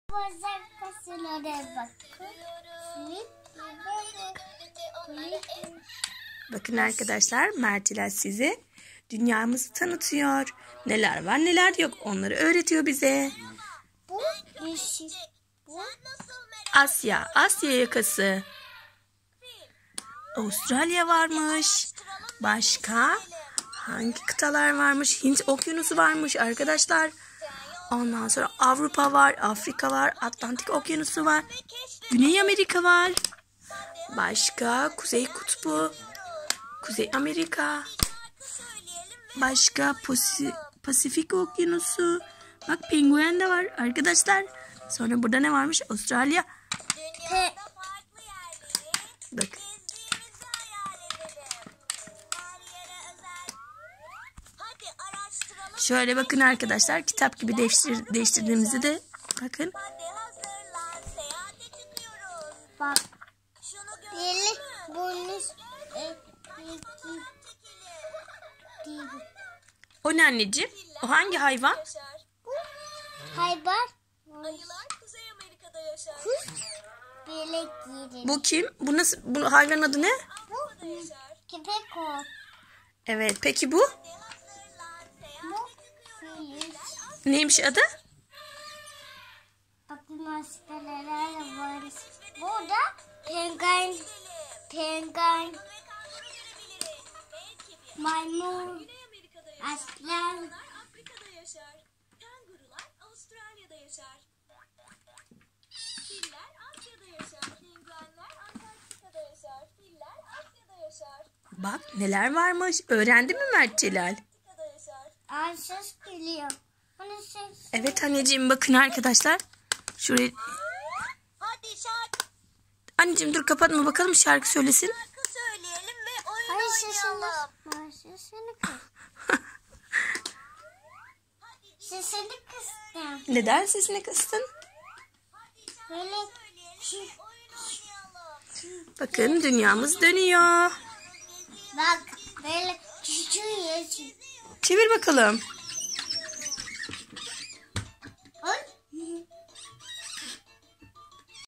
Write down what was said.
Bakın arkadaşlar, Mertiler size dünyamızı tanıtıyor. Neler var neler yok onları öğretiyor bize. Bu yeşil. Bu Asya yakası. Avustralya varmış. Başka hangi kıtalar varmış? Hint okyanusu varmış arkadaşlar. Ondan sonra Avrupa var, Afrika var, Atlantik okyanusu var. Güney Amerika var. Başka Kuzey Kutbu, Kuzey Amerika. Başka Pasifik okyanusu. Bak penguen de var arkadaşlar. Sonra burada ne varmış? Avustralya. Bak. Şöyle bakın arkadaşlar, kitap gibi değiştirdiğimizi de bakın. bak. Deli bunu O ne anneciğim? O hangi hayvan? hayvan. Ayılar Kuzey Amerika'da yaşar. Böyle giyin. Bu kim? Bu nasıl? Bu hayvanın adı ne? Bu köpek o. Evet. Peki bu? Bu fil. Neymiş adı? Bakın maskelerle var. Bu da penguen. Penguen. Maymun. Aslan. Afrika'da yaşar. Kangurular Avustralya'da yaşar. Filler Asya'da yaşar. Penguenler Antarktika'da yaşar. Filler Asya'da yaşar. Bak neler varmış. Öğrendi mi Mert Celal? Antarktika'da yaşar. Ay ses geliyor. Bunu ses. Evet anneciğim, bakın arkadaşlar. Şuraya... Hadi şarkı Anneciğim dur, kapatma, bakalım şarkı söylesin. söyleyelim ve oyun Ay sesini. oynayalım. Ay sesini kıs. Sesini kıstım. Neden sesini kıstın? Böyle Bakın dünyamız dönüyor. bak böyle küçük yeşil. Çevir bakalım.